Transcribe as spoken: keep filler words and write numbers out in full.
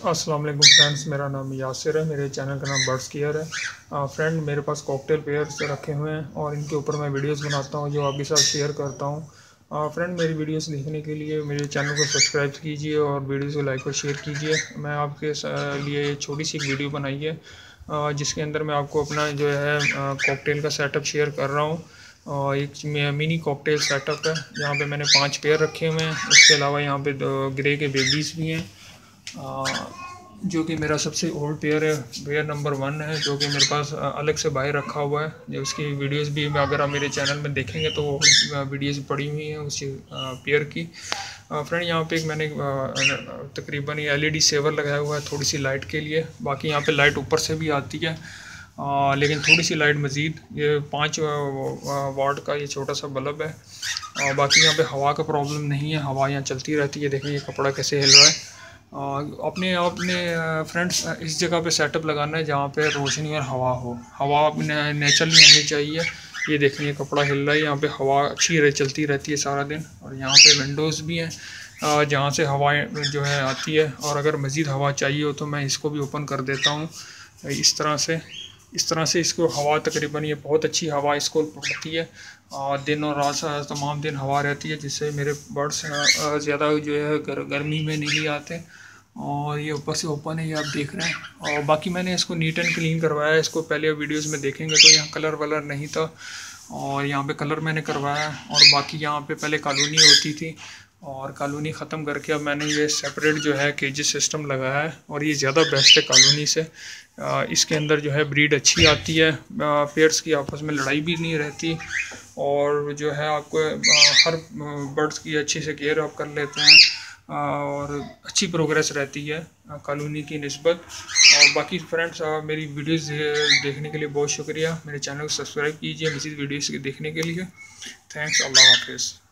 अस्सलाम वालेकुम फ्रेंड्स, मेरा नाम यासिर है। मेरे चैनल का नाम बर्ड्स केयर है। फ्रेंड, मेरे पास कॉकटेल पेयर्स रखे हुए हैं और इनके ऊपर मैं वीडियोस बनाता हूं जो आपके साथ शेयर करता हूं। फ्रेंड, मेरी वीडियोस देखने के लिए मेरे चैनल को सब्सक्राइब कीजिए और वीडियोस को लाइक और शेयर कीजिए। मैं आपके लिए छोटी सी एक वीडियो बनाई है जिसके अंदर मैं आपको अपना जो है कॉकटेल का सेटअप शेयर कर रहा हूँ। और एक मिनी कॉकटेल सेटअप है यहाँ पे मैंने पांच पेयर रखे हुए हैं। इसके अलावा यहाँ पे दो ग्रे के बेबीज़ भी हैं, आ, जो कि मेरा सबसे ओल्ड पेयर है, पेयर नंबर वन है, जो कि मेरे पास अलग से बाहर रखा हुआ है। जो उसकी वीडियोस भी अगर आप मेरे चैनल में देखेंगे तो वीडियोस पड़ी हुई हैं उस पेयर की। फ्रेंड, यहाँ पे एक मैंने तकरीबन ये एलईडी सेवर लगाया हुआ है थोड़ी सी लाइट के लिए। बाकी यहाँ पे लाइट ऊपर से भी आती है, आ, लेकिन थोड़ी सी लाइट मज़ीद, ये पाँच वाट का ये छोटा सा बल्ब है। और बाकी यहाँ पे हवा का प्रॉब्लम नहीं है, हवा यहाँ चलती रहती है। देखिए ये कपड़ा कैसे हिल रहा है। अपने अपने फ्रेंड्स इस जगह पे सेटअप लगाना है जहाँ पे रोशनी और हवा हो। हवा नेचुरली होनी चाहिए। ये देखिए ये कपड़ा हिल रहा है, यहाँ पे हवा अच्छी रह चलती रहती है सारा दिन। और यहाँ पे विंडोज़ भी हैं जहाँ से हवाएं जो है आती है। और अगर मज़ीद हवा चाहिए हो तो मैं इसको भी ओपन कर देता हूँ इस तरह से। इस तरह से इसको हवा तकरीबन ये बहुत अच्छी हवा इसको पड़ती है और दिन और रात तमाम दिन हवा रहती है, जिससे मेरे बर्ड्स ज़्यादा जो है गर, गर्मी में नहीं आते। और ये ऊपर से ओपन है, ये आप देख रहे हैं। और बाकी मैंने इसको नीट एंड क्लीन करवाया है। इसको पहले वीडियोस में देखेंगे तो यहाँ कलर वलर नहीं था और यहाँ पे कलर मैंने करवाया। और बाकी यहाँ पे पहले कॉलोनी होती थी और कॉलोनी ख़त्म करके अब मैंने ये सेपरेट जो है केजी सिस्टम लगाया है। और ये ज़्यादा बेस्ट है कॉलोनी से। इसके अंदर जो है ब्रीड अच्छी आती है, पेयर्स की आपस में लड़ाई भी नहीं रहती। और जो है आपको हर बर्ड्स की अच्छे से केयर आप कर लेते हैं और अच्छी प्रोग्रेस रहती है कॉलोनी की निस्बत। और बाकी फ्रेंड्स, मेरी वीडियोस देखने के लिए बहुत शुक्रिया। मेरे चैनल को सब्सक्राइब कीजिए मज़ीद वीडियोस देखने के लिए। थैंक्स, अल्लाह हाफिज़।